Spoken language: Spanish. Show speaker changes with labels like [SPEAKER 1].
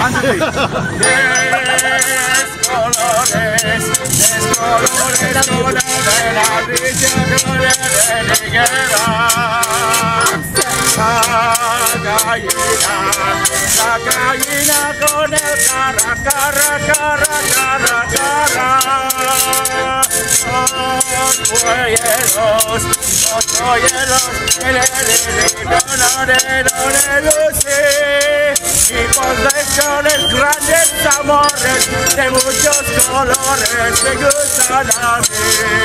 [SPEAKER 1] Descolores, descolores, colores de la brilla de Liguera. La gallina con el carra, carra, carra, carra, carra. Los polleros, y posesiones, grandes amores de muchos colores me gustan a mí.